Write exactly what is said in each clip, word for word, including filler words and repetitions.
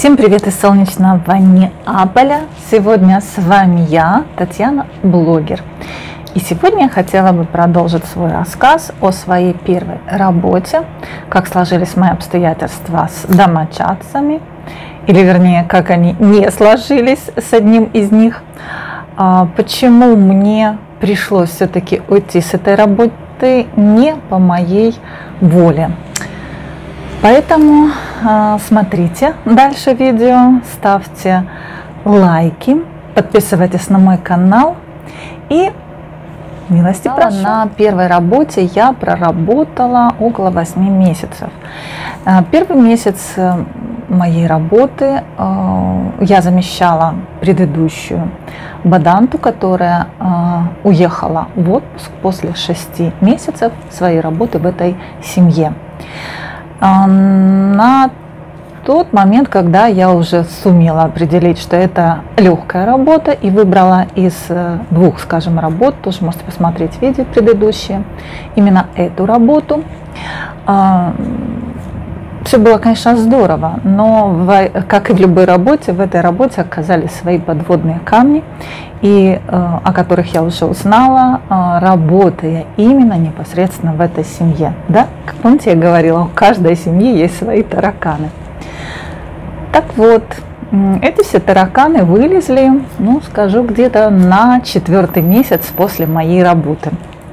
Всем привет из солнечного Неаполя! Сегодня с вами я, Татьяна, блогер. И сегодня я хотела бы продолжить свой рассказ о своей первой работе, как сложились мои обстоятельства с домочадцами, или вернее, как они не сложились с одним из них, почему мне пришлось все-таки уйти с этой работы не по моей воле. Поэтому э, смотрите дальше видео, ставьте лайки, подписывайтесь на мой канал и милости прошу. На первой работе я проработала около восьми месяцев. Первый месяц моей работы э, я замещала предыдущую баданту, которая э, уехала в отпуск после шести месяцев своей работы в этой семье. На тот момент, когда я уже сумела определить, что это легкая работа, и выбрала из двух, скажем, работ, тоже можете посмотреть видео предыдущие, именно эту работу. Все было, конечно, здорово, но, как и в любой работе, в этой работе оказались свои подводные камни, и о которых я уже узнала, работая именно непосредственно в этой семье. Да? Как помните, я говорила, у каждой семьи есть свои тараканы. Так вот, эти все тараканы вылезли, ну, скажу, где-то на четвертый месяц после моей работы.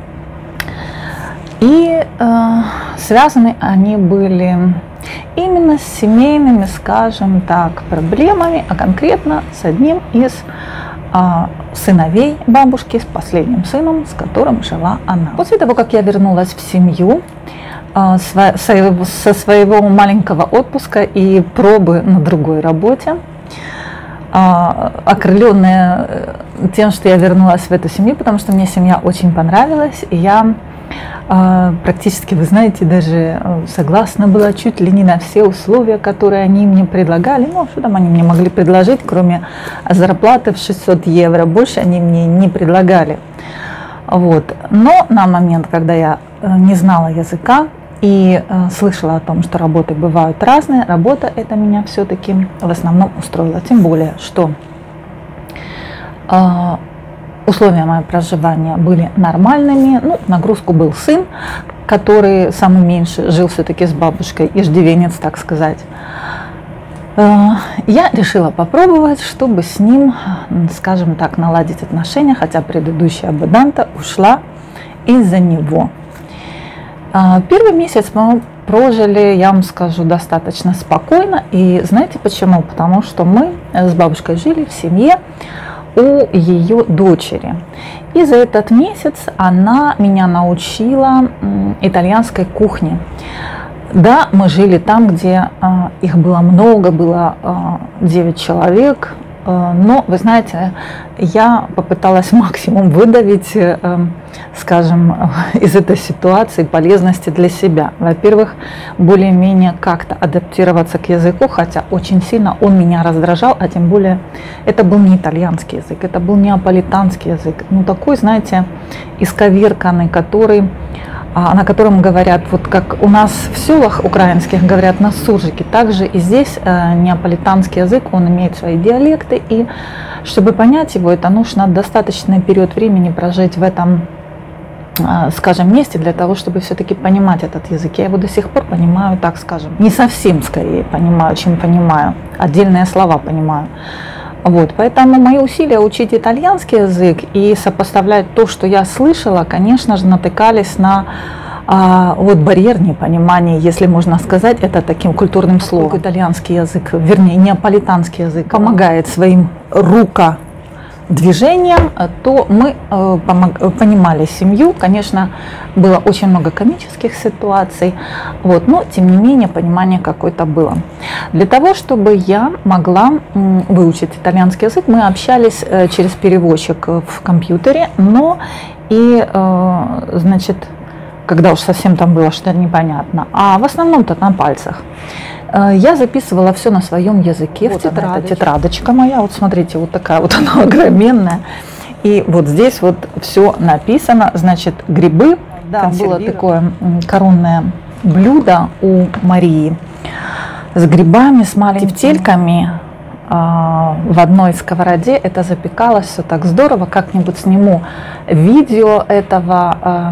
И э, связаны они были именно с семейными, скажем так, проблемами, а конкретно с одним из а, сыновей бабушки, с последним сыном, с которым жила она. После того, как я вернулась в семью а, со, со своего маленького отпуска и пробы на другой работе, а, окрыленная тем, что я вернулась в эту семью, потому что мне семья очень понравилась, и я практически, вы знаете, даже согласна была чуть ли не на все условия, которые они мне предлагали. Ну, что там они мне могли предложить, кроме зарплаты в шестьсот евро, больше они мне не предлагали. Вот. Но на момент, когда я не знала языка и слышала о том, что работы бывают разные, работа эта меня все-таки в основном устроила. Тем более, что условия моего проживания были нормальными. Ну, нагрузку был сын, который самый меньший, жил все-таки с бабушкой, иждивенец, так сказать. Я решила попробовать, чтобы с ним, скажем так, наладить отношения, хотя предыдущая баданта ушла из-за него. Первый месяц мы прожили, я вам скажу, достаточно спокойно. И знаете почему? Потому что мы с бабушкой жили в семье у ее дочери. И за этот месяц она меня научила итальянской кухне. Да, мы жили там, где э, их было много, было девять э, человек, э, но, вы знаете, я попыталась максимум выдавить, э, скажем, из этой ситуации полезности для себя. Во-первых, более-менее как-то адаптироваться к языку, хотя очень сильно он меня раздражал, а тем более это был не итальянский язык, это был неаполитанский язык. Ну, такой, знаете, исковерканный, который... на котором говорят, вот как у нас в селах украинских говорят на суржике, также и здесь э, неаполитанский язык, он имеет свои диалекты, и чтобы понять его, это нужно достаточный период времени прожить в этом, э, скажем, месте, для того, чтобы все-таки понимать этот язык. Я его до сих пор понимаю, так скажем, не совсем скорее понимаю, чем понимаю, отдельные слова понимаю. Вот, поэтому мои усилия учить итальянский язык и сопоставлять то, что я слышала, конечно же, натыкались на а, вот барьер непонимания, если можно сказать это таким культурным словом. Итальянский язык, вернее, неаполитанский язык помогает своим рукодвижением, то мы э, помог, понимали семью. Конечно, было очень много комических ситуаций, вот, но тем не менее понимание какое-то было. Для того, чтобы я могла м, выучить итальянский язык, мы общались э, через переводчик в компьютере, но и, э, значит, когда уж совсем там было что-то непонятно, а в основном-то на пальцах. Я записывала все на своем языке, вот в тетрадочке. Тетрадочка моя, вот смотрите, вот такая вот она огроменная. И вот здесь вот все написано, значит, грибы. Да, было такое коронное блюдо у Марии. с грибами, с маленькими тефтельками в одной сковороде. Это запекалось все так здорово. Как-нибудь сниму видео этого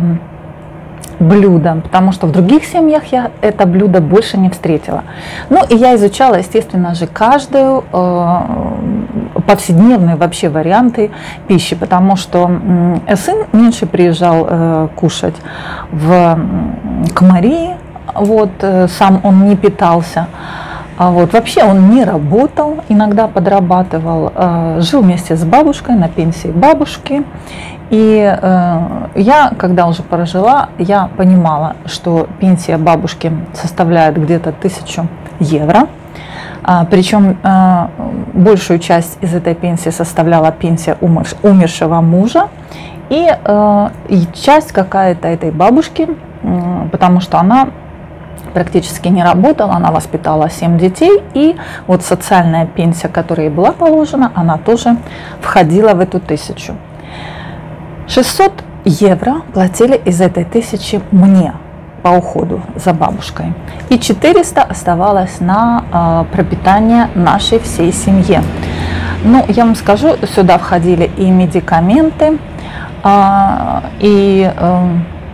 блюда, потому что в других семьях я это блюдо больше не встретила. Ну и я изучала, естественно же, каждую э, повседневные вообще варианты пищи, потому что э, сын меньше приезжал э, кушать в, к Марии, вот, э, сам он не питался. А вот, вообще он не работал, иногда подрабатывал, э, жил вместе с бабушкой на пенсии бабушки. И э, я, когда уже прожила, я понимала, что пенсия бабушки составляет где-то тысячу евро. А, причем э, большую часть из этой пенсии составляла пенсия умер, умершего мужа. И, э, и часть какая-то этой бабушки, э, потому что она практически не работала, она воспитала семь детей, и вот социальная пенсия, которая ей была положена, она тоже входила в эту тысячу. шестьсот евро платили из этой тысячи мне по уходу за бабушкой, и четыреста оставалось на э, пропитание нашей всей семьи. Ну, я вам скажу, сюда входили и медикаменты, э, и э,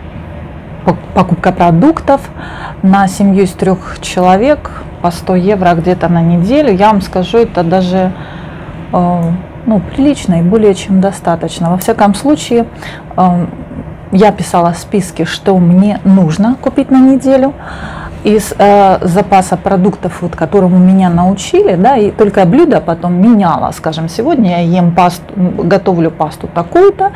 покупка продуктов на семью из трех человек по сто евро где-то на неделю. Я вам скажу, это даже э, ну, прилично и более чем достаточно. Во всяком случае, э, я писала списки, что мне нужно купить на неделю из э, запаса продуктов, вот, которому меня научили, да, и только блюдо потом меняла. Скажем, сегодня я ем пасту, готовлю пасту такую-то,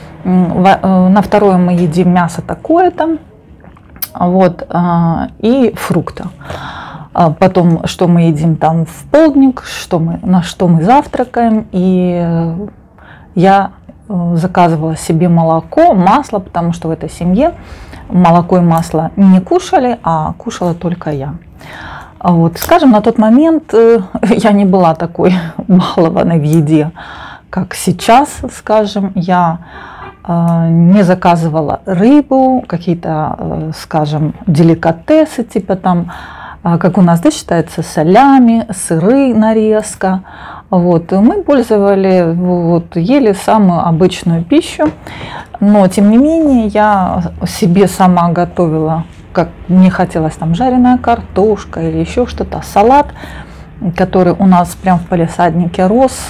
на второе мы едим мясо такое-то, вот, и фрукты. Потом, что мы едим там в полдник, что мы, на что мы завтракаем. И я заказывала себе молоко, масло, потому что в этой семье молоко и масло не кушали, а кушала только я. Вот, скажем, на тот момент я не была такой балованной в еде, как сейчас, скажем, я не заказывала рыбу, какие-то, скажем, деликатесы, типа там, как у нас, да, считается, солями, сыры, нарезка. Вот. Мы пользовали, вот, ели самую обычную пищу, но тем не менее я себе сама готовила, как мне хотелось, там жареная картошка или еще что-то, салат, который у нас прям в палисаднике рос.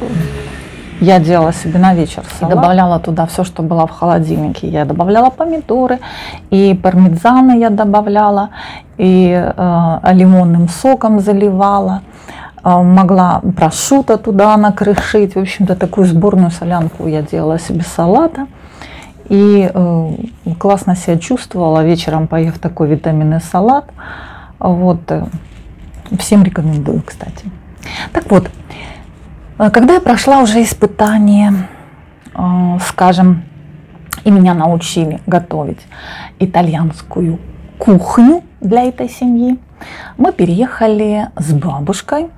Я делала себе на вечер салат, добавляла туда все, что было в холодильнике. Я добавляла помидоры, и пармезаны я добавляла, и э, лимонным соком заливала. Э, могла прошутто туда накрошить. В общем-то, такую сборную солянку я делала себе салата. И э, классно себя чувствовала вечером, поев такой витаминный салат. Вот. Всем рекомендую, кстати. Так вот. Когда я прошла уже испытание, скажем, и меня научили готовить итальянскую кухню для этой семьи, мы переехали с бабушкой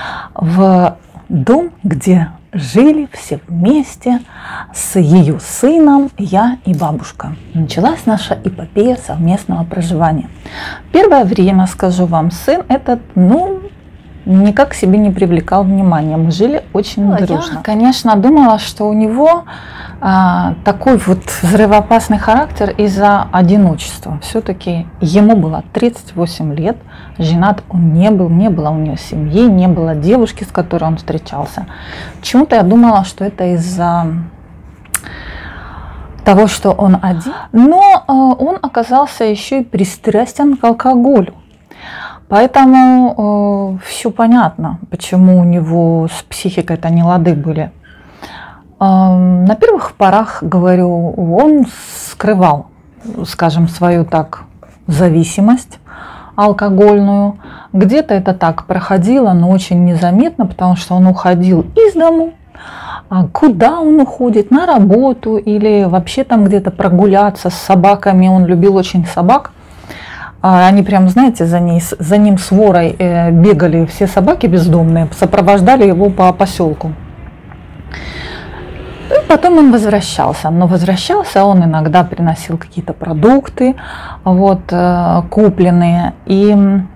в дом, где жили все вместе с ее сыном, я и бабушка. Началась наша эпопея совместного проживания. Первое время, скажу вам, сын этот, ну, никак к себе не привлекал внимания. Мы жили очень ну, дружно. Я, конечно, думала, что у него а, такой вот взрывоопасный характер из-за одиночества. Все-таки ему было тридцать восемь лет, женат он не был, не было у него семьи, не было девушки, с которой он встречался. Почему-то я думала, что это из-за того, что он один. Но а, он оказался еще и пристрастен к алкоголю. Поэтому э, все понятно, почему у него с психикой-то не лады были. Э, на первых порах, говорю, он скрывал, скажем, свою так зависимость алкогольную. Где-то это так проходило, но очень незаметно, потому что он уходил из дому. А куда он уходит? На работу или вообще там где-то прогуляться с собаками. Он любил очень собак. Они прям, знаете, за, ней, за ним сворой э, бегали все собаки бездомные, сопровождали его по поселку. И потом он возвращался. Но возвращался он иногда приносил какие-то продукты, вот, э, купленные. И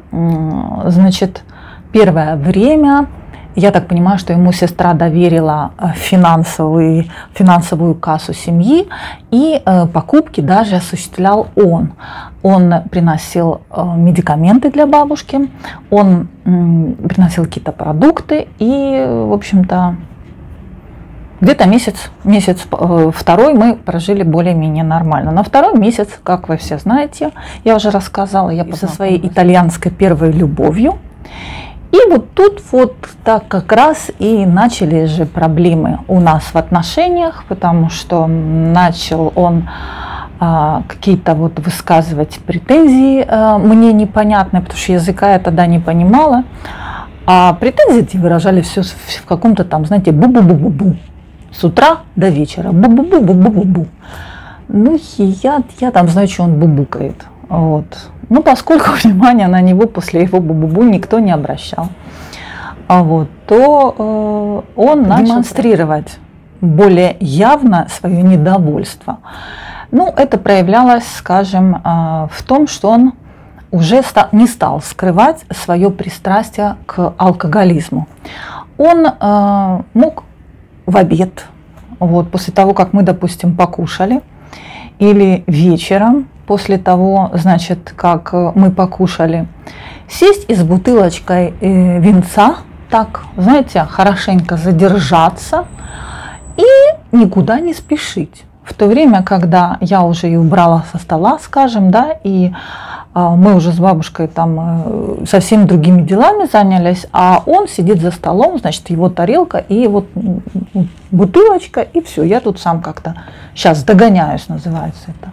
значит, первое время, я так понимаю, что ему сестра доверила финансовый, финансовую кассу семьи, и покупки даже осуществлял он. Он приносил медикаменты для бабушки, он приносил какие-то продукты, и, в общем-то, где-то месяц, месяц второй мы прожили более-менее нормально. На второй месяц, как вы все знаете, я уже рассказала, я со своей итальянской первой любовью. И вот тут вот так как раз и начали же проблемы у нас в отношениях, потому что начал он а, какие-то вот высказывать претензии а, мне непонятные, потому что языка я тогда не понимала. А претензии эти выражали все в каком-то там, знаете, бу-бу-бу-бу-бу. С утра до вечера. Бу-бу-бу-бу-бу-бу. Ну, и я, я там знаю, что он бубукает. Вот. Ну, поскольку внимания на него после его бу-бу-бу никто не обращал, а вот, то э, он начал демонстрировать более явно свое недовольство. Ну, это проявлялось, скажем, э, в том, что он уже ста- не стал скрывать свое пристрастие к алкоголизму. Он э, мог в обед, вот, после того, как мы, допустим, покушали, или вечером, после того, значит, как мы покушали, сесть и с бутылочкой э, винца, так, знаете, хорошенько задержаться и никуда не спешить. В то время, когда я уже и убрала со стола, скажем, да, и э, мы уже с бабушкой там э, совсем другими делами занялись, а он сидит за столом, значит, его тарелка и вот бутылочка, и все, я тут сам как-то сейчас догоняюсь, называется это.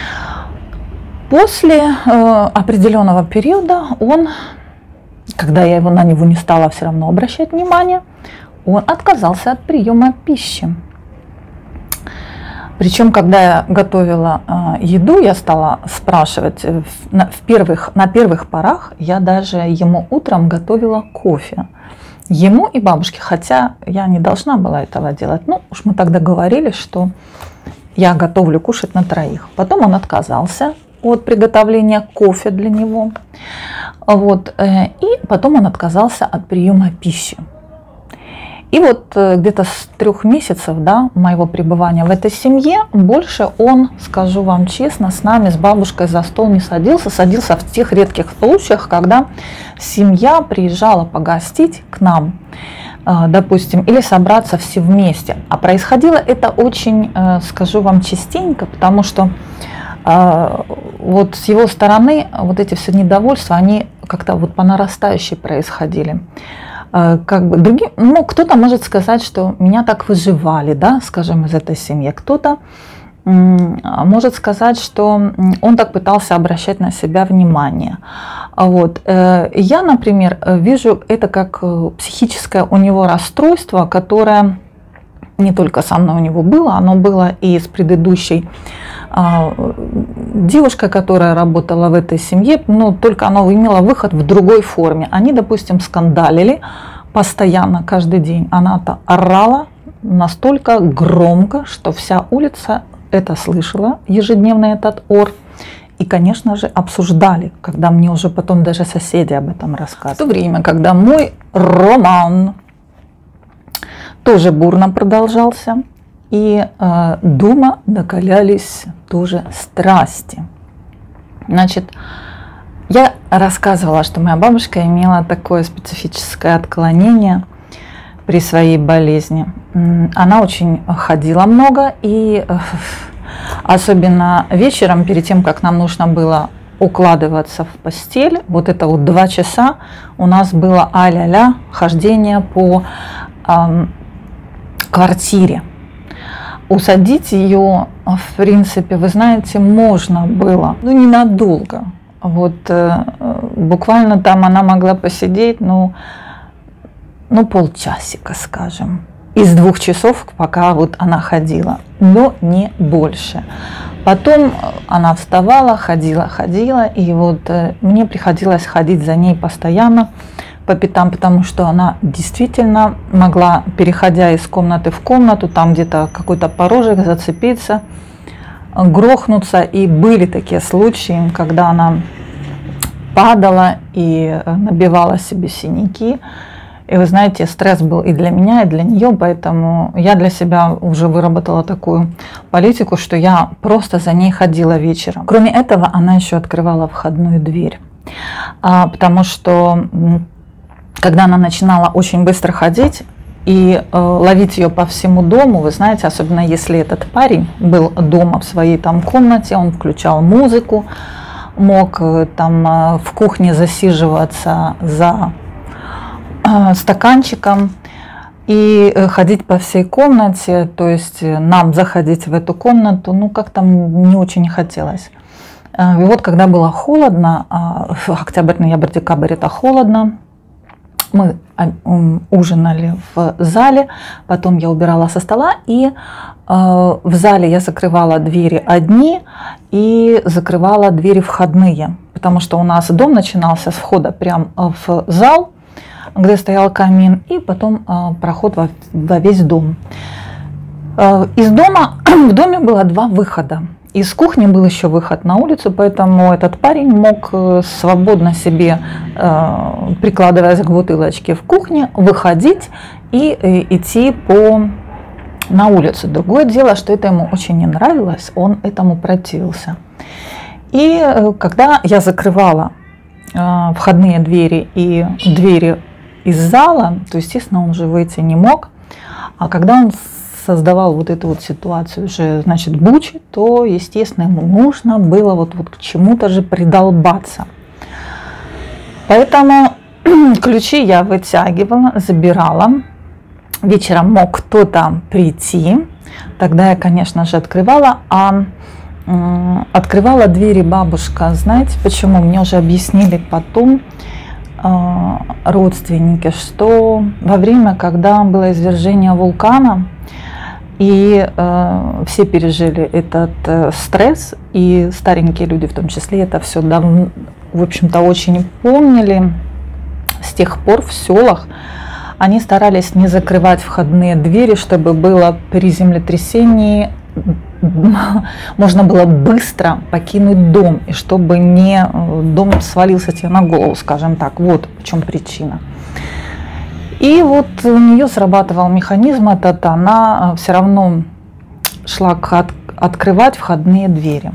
После э, определенного периода он, когда я его, на него не стала все равно обращать внимание, он отказался от приема пищи. Причем, когда я готовила э, еду, я стала спрашивать, э, на, в первых, на первых порах я даже ему утром готовила кофе. Ему и бабушке, хотя я не должна была этого делать. Ну, уж мы тогда говорили, что я готовлю кушать на троих. Потом он отказался от приготовления кофе для него. Вот, э, и потом он отказался от приема пищи. И вот где-то с трех месяцев, да, моего пребывания в этой семье больше он, скажу вам честно, с нами, с бабушкой за стол не садился. Садился в тех редких случаях, когда семья приезжала погостить к нам, допустим, или собраться все вместе. А происходило это очень, скажу вам, частенько, потому что вот с его стороны вот эти все недовольства, они как-то вот по нарастающей происходили. Как бы другие, ну, кто-то может сказать, что меня так выживали, да, скажем, из этой семьи. Кто-то может сказать, что он так пытался обращать на себя внимание. Вот. Я, например, вижу это как психическое у него расстройство, которое не только со мной у него было, оно было и с предыдущей девушкой, которая работала в этой семье, но только оно имело выход в другой форме. Они, допустим, скандалили постоянно, каждый день. Она-то орала настолько громко, что вся улица это слышала, ежедневно этот ор. И, конечно же, обсуждали, когда мне уже потом даже соседи об этом рассказывали. В то время, когда мой роман тоже бурно продолжался, и э, дома накалялись тоже страсти. Значит, я рассказывала, что моя бабушка имела такое специфическое отклонение при своей болезни. Она очень ходила много, и э, особенно вечером, перед тем, как нам нужно было укладываться в постель, вот это вот два часа у нас было а-ля-ля хождение по э, квартире. Усадить ее, в принципе, вы знаете, можно было, но ненадолго. Вот э, буквально там она могла посидеть, ну, ну, полчасика, скажем, из двух часов, пока вот она ходила, но не больше. Потом она вставала, ходила, ходила, и вот э, мне приходилось ходить за ней постоянно по пятам, потому что она действительно могла, переходя из комнаты в комнату, там где-то какой-то порожек зацепиться, грохнуться. И были такие случаи, когда она падала и набивала себе синяки. И вы знаете, стресс был и для меня, и для нее, поэтому я для себя уже выработала такую политику, что я просто за ней ходила вечером. Кроме этого, она еще открывала входную дверь, потому что когда она начинала очень быстро ходить и ловить ее по всему дому, вы знаете, особенно если этот парень был дома в своей там комнате, он включал музыку, мог там в кухне засиживаться за стаканчиком и ходить по всей комнате, то есть нам заходить в эту комнату, ну как-то не очень хотелось. И вот когда было холодно, октябрь, ноябрь, декабрь это холодно, мы ужинали в зале, потом я убирала со стола, и в зале я закрывала двери одни и закрывала двери входные, потому что у нас дом начинался с входа прямо в зал, где стоял камин, и потом э, проход во, во весь дом. Э, из дома, в доме было два выхода. Из кухни был еще выход на улицу, поэтому этот парень мог э, свободно себе, э, прикладываясь к бутылочке в кухне, выходить и э, идти по, на улицу. Другое дело, что это ему очень не нравилось, он этому противился. И э, когда я закрывала э, входные двери и двери из зала, то, естественно, он уже выйти не мог. А когда он создавал вот эту вот ситуацию уже, значит, бучи, то, естественно, ему нужно было вот, вот к чему-то же придолбаться. Поэтому ключи я вытягивала, забирала. Вечером мог кто-то прийти. Тогда я, конечно же, открывала. А э, открывала двери бабушка. Знаете почему? Мне уже объяснили потом родственники, что во время, когда было извержение вулкана, и э, все пережили этот э, стресс, и старенькие люди в том числе это все давно, в общем-то, очень помнили, с тех пор в селах они старались не закрывать входные двери, чтобы было при землетрясении можно было быстро покинуть дом, и чтобы не дом свалился тебе на голову, скажем так. Вот в чем причина. И вот у нее срабатывал механизм этот, она все равно шла от, открывать входные двери.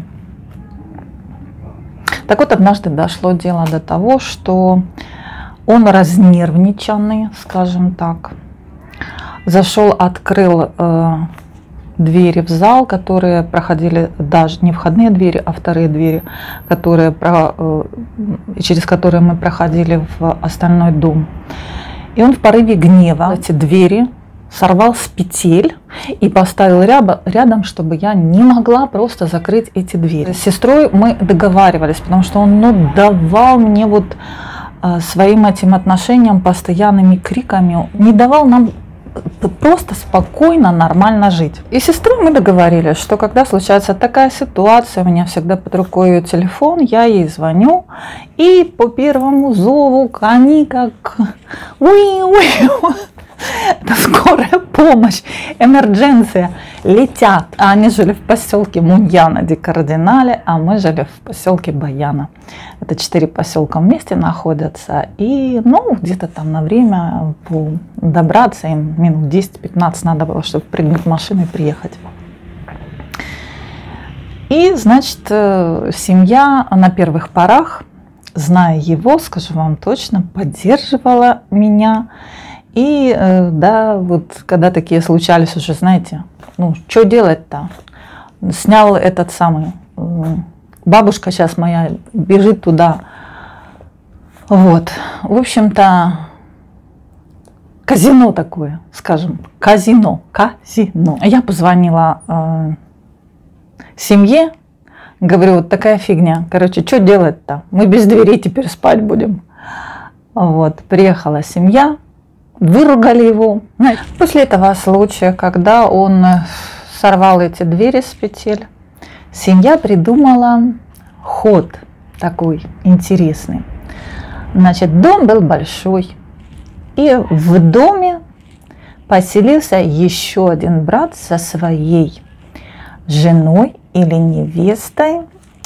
Так вот, однажды дошло дело до того, что он разнервничанный, скажем так, зашел, открыл э, двери в зал, которые проходили даже не входные двери, а вторые двери, которые, про, через которые мы проходили в остальной дом. И он в порыве гнева эти двери сорвал с петель и поставил рядом, чтобы я не могла просто закрыть эти двери. С сестрой мы договаривались, потому что он ну, давал мне вот своим этим отношениям, постоянными криками, не давал нам просто спокойно, нормально жить. И с сестрой мы договорились, что когда случается такая ситуация, у меня всегда под рукой ее телефон, я ей звоню, и по первому зову они как уи-уи, это скорая помощь, эмердженция, летят. А они жили в поселке Муньяна ди Кардинале, а мы жили в поселке Баяна. Это четыре поселка вместе находятся. И ну, где-то там на время добраться им минут десять-пятнадцать надо было, чтобы прыгнуть в машину и приехать. И, значит, семья на первых порах, зная его, скажу вам точно, поддерживала меня. И да, вот когда такие случались уже, знаете, ну что делать-то? Снял этот самый, бабушка сейчас моя бежит туда. Вот, в общем-то, казино такое, скажем, казино, казино. Я позвонила э, семье, говорю, вот такая фигня, короче, что делать-то? Мы без дверей теперь спать будем. Вот, приехала семья. Выругали его. После этого случая, когда он сорвал эти двери с петель, семья придумала ход такой интересный. Значит, дом был большой, и в доме поселился еще один брат со своей женой или невестой.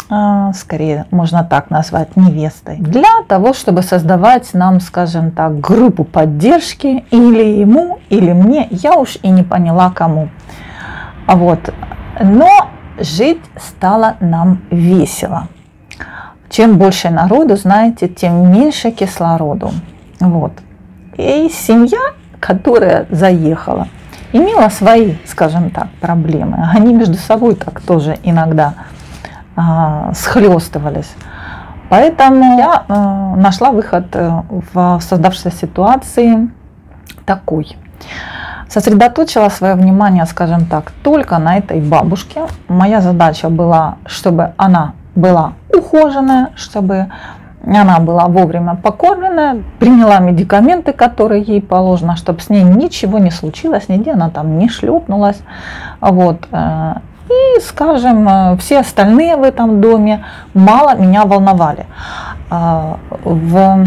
скорее можно так назвать, невестой, для того, чтобы создавать нам, скажем так, группу поддержки или ему, или мне, я уж и не поняла кому. Вот. Но жить стало нам весело. Чем больше народу, знаете, тем меньше кислороду. Вот. И семья, которая заехала, имела свои, скажем так, проблемы. Они между собой так тоже иногда а, схлестывались. Поэтому я а, нашла выход в создавшейся ситуации такой. Сосредоточила свое внимание, скажем так, только на этой бабушке. Моя задача была, чтобы она была ухоженная, чтобы она была вовремя покормлена, приняла медикаменты, которые ей положено, чтобы с ней ничего не случилось, нигде она там не шлепнулась. Вот. И, скажем, все остальные в этом доме мало меня волновали. В,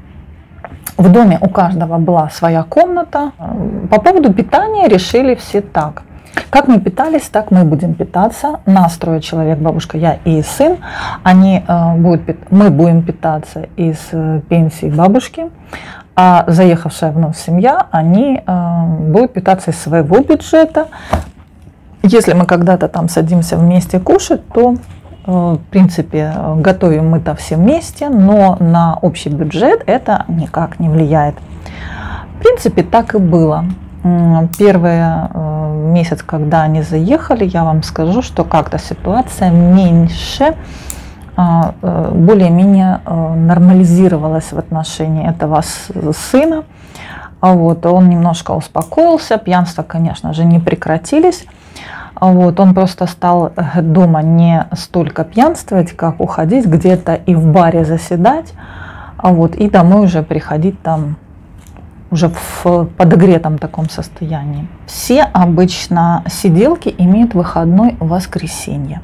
в доме у каждого была своя комната. По поводу питания решили все так. Как мы питались, так мы будем питаться. Нас трое человек, бабушка, я и сын. Они, э, будут, мы будем питаться из э, пенсии бабушки, а заехавшая вновь семья, они э, будут питаться из своего бюджета. Если мы когда-то там садимся вместе кушать, то э, в принципе готовим мы-то все вместе, но на общий бюджет это никак не влияет. В принципе, так и было. Первый э, месяц, когда они заехали, я вам скажу, что как-то ситуация меньше, э, э, более-менее э, нормализировалась в отношении этого сына. Вот, он немножко успокоился, пьянства, конечно же, не прекратились. Вот, он просто стал дома не столько пьянствовать, как уходить где-то и в баре заседать, вот, и домой уже приходить там уже в подогретом таком состоянии. Все обычно сиделки имеют выходной в воскресенье.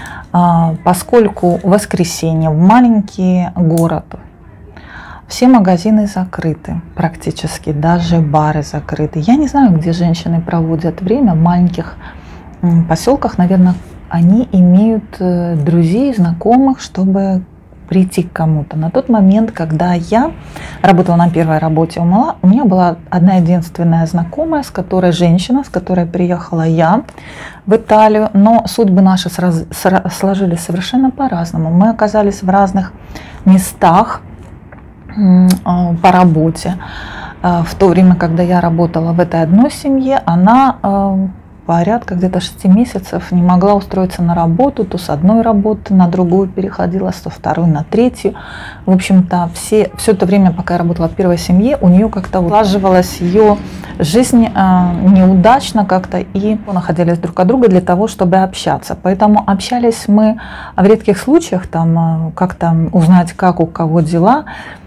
Поскольку воскресенье в маленький город, все магазины закрыты практически, даже бары закрыты. Я не знаю, где женщины проводят время, в маленьких поселках, наверное, они имеют друзей, знакомых, чтобы прийти к кому-то. На тот момент, когда я работала на первой работе у Мала, у меня была одна единственная знакомая, с которой женщина, с которой приехала я в Италию, но судьбы наши сразу, сложились совершенно по-разному. Мы оказались в разных местах по работе. В то время, когда я работала в этой одной семье, она порядка где-то шести месяцев не могла устроиться на работу, то с одной работы на другую переходила, со второй на третью. В общем-то, все, все это время, пока я работала в первой семье, у нее как-то улаживалась ее жизнь э, неудачно как-то, и находились друг от друга для того, чтобы общаться. Поэтому общались мы в редких случаях, там, как-то узнать, как у кого дела.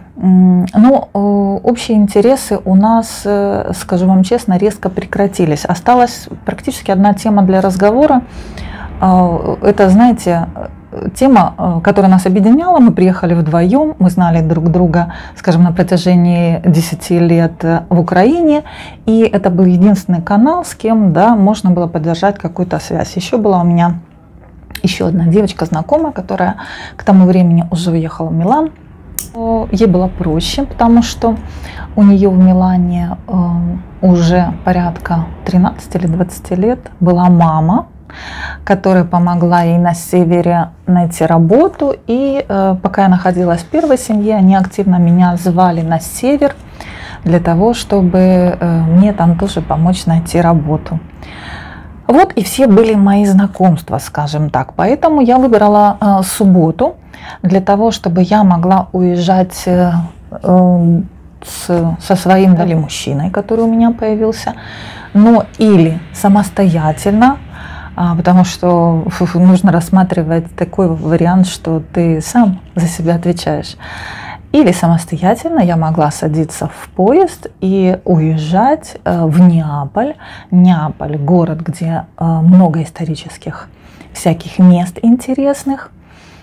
Но общие интересы у нас, скажу вам честно, резко прекратились. Осталась практически одна тема для разговора. Это, знаете, тема, которая нас объединяла. Мы приехали вдвоем, мы знали друг друга, скажем, на протяжении десяти лет в Украине. И это был единственный канал, с кем, да, можно было поддержать какую-то связь. Еще была у меня еще одна девочка знакомая, которая к тому времени уже уехала в Милан. Ей было проще, потому что у нее в Милане э, уже порядка тринадцати или двадцати лет была мама, которая помогла ей на севере найти работу. И э, пока я находилась в первой семье, они активно меня звали на север для того, чтобы э, мне там тоже помочь найти работу. Вот и все были мои знакомства, скажем так. Поэтому я выбрала э, субботу для того, чтобы я могла уезжать э, э, с, со своим или мужчиной, который у меня появился, но или самостоятельно, э, потому что фу, нужно рассматривать такой вариант, что ты сам за себя отвечаешь. Или самостоятельно я могла садиться в поезд и уезжать в Неаполь. Неаполь – город, где много исторических всяких мест интересных.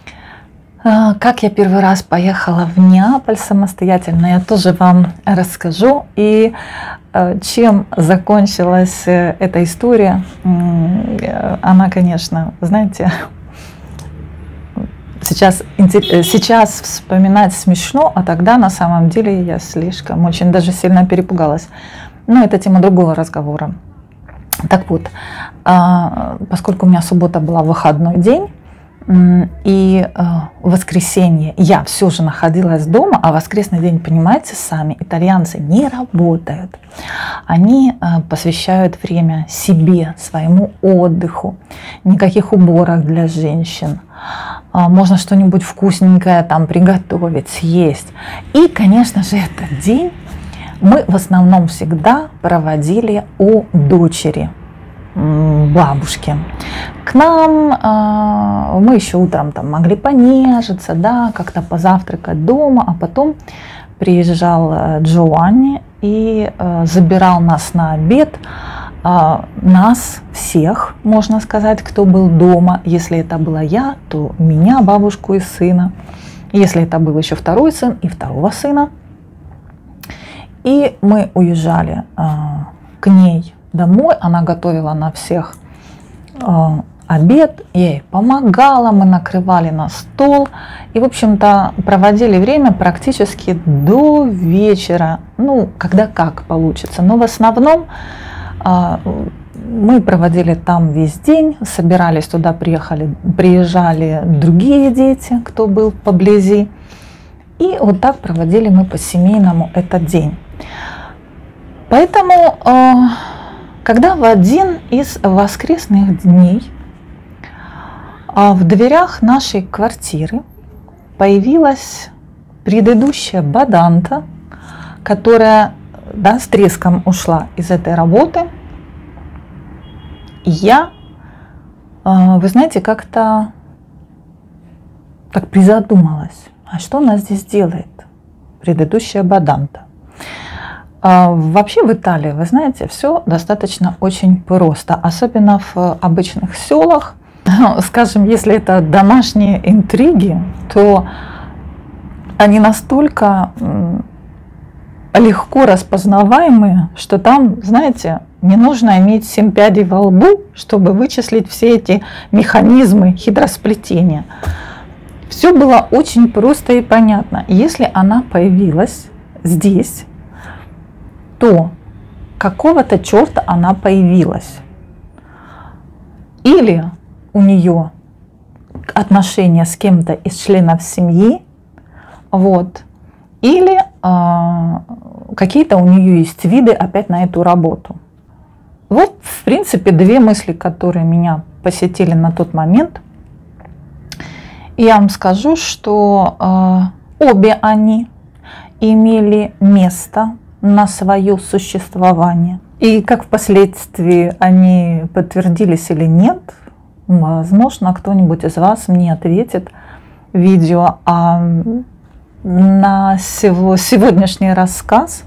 Как я первый раз поехала в Неаполь самостоятельно, я тоже вам расскажу. И чем закончилась эта история, она, конечно, знаете, Сейчас, сейчас вспоминать смешно, а тогда на самом деле я слишком, очень даже сильно перепугалась. Но это тема другого разговора. Так вот, поскольку у меня суббота была выходной день, и в воскресенье я все же находилась дома, а воскресный день, понимаете, сами итальянцы не работают. Они посвящают время себе, своему отдыху, никаких уборок для женщин. Можно что-нибудь вкусненькое там приготовить, съесть. И, конечно же, этот день мы в основном всегда проводили у дочери, бабушки. К нам э, мы еще утром там могли понежиться, да, как-то позавтракать дома, а потом приезжал Джованни и э, забирал нас на обед, э, нас всех, можно сказать, кто был дома. Если это была я, то меня, бабушку и сына. Если это был еще второй сын и второго сына. И мы уезжали э, к ней домой, она готовила на всех э, обед, я ей помогала, мы накрывали на стол и, в общем-то, проводили время практически до вечера, ну, когда как получится, но в основном э, мы проводили там весь день, собирались туда, приехали, приезжали другие дети, кто был поблизи, и вот так проводили мы по-семейному этот день. Поэтому э, когда в один из воскресных дней в дверях нашей квартиры появилась предыдущая баданта, которая, да, с треском ушла из этой работы, я, вы знаете, как-то так призадумалась, а что она здесь делает, предыдущая баданта. Вообще в Италии, вы знаете, все достаточно очень просто, особенно в обычных селах. Скажем, если это домашние интриги, то они настолько легко распознаваемые, что там, знаете, не нужно иметь семь пядей во лбу, чтобы вычислить все эти механизмы хитросплетения. Все было очень просто и понятно. Если она появилась здесь, то какого-то черта она появилась. Или у нее отношения с кем-то из членов семьи, вот, или э, какие-то у нее есть виды опять на эту работу. Вот, в принципе, две мысли, которые меня посетили на тот момент. И я вам скажу, что э, обе они имели место на свое существование. И как впоследствии они подтвердились или нет, возможно, кто-нибудь из вас мне ответит в видео. А на сегодняшний рассказ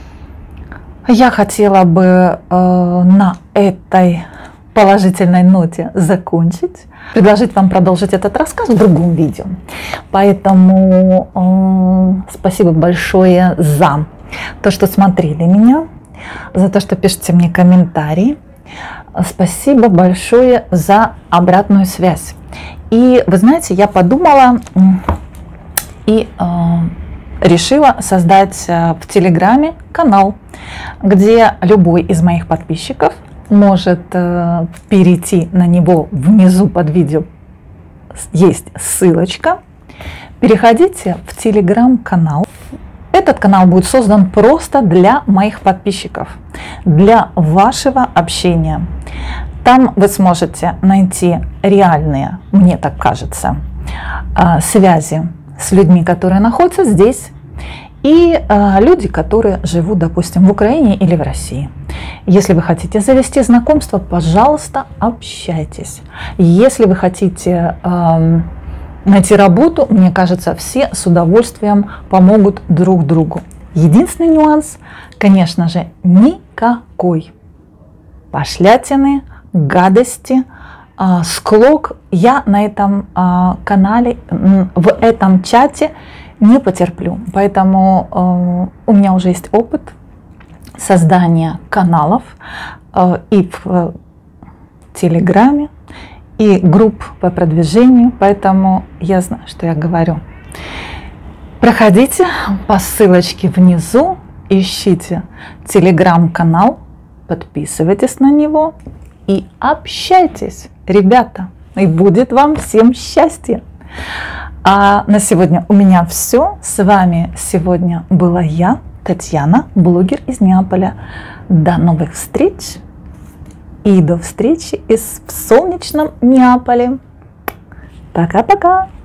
я хотела бы э, на этой положительной ноте закончить, предложить вам продолжить этот рассказ в другом видео. Поэтому э, спасибо большое за то, что смотрели меня, за то, что пишете мне комментарии. Спасибо большое за обратную связь. И вы знаете, я подумала и э, решила создать в Телеграме канал, где любой из моих подписчиков может э, перейти на него. Внизу под видео есть ссылочка. Переходите в Телеграм-канал. Этот канал будет создан просто для моих подписчиков, для вашего общения. Там вы сможете найти реальные, мне так кажется, связи с людьми, которые находятся здесь, и люди, которые живут, допустим, в Украине или в России. Если вы хотите завести знакомство, пожалуйста, общайтесь. Если вы хотите найти работу, мне кажется, все с удовольствием помогут друг другу. Единственный нюанс, конечно же, никакой пошлятины, гадости, склок я на этом канале, в этом чате не потерплю. Поэтому у меня уже есть опыт создания каналов и в Телеграме, и групп по продвижению, поэтому я знаю, что я говорю. Проходите по ссылочке внизу, ищите телеграм-канал, подписывайтесь на него и общайтесь, ребята, и будет вам всем счастье. А на сегодня у меня все. С вами сегодня была я, Татьяна, блогер из Неаполя. До новых встреч и до встречи из в солнечном Неаполе. Пока-пока!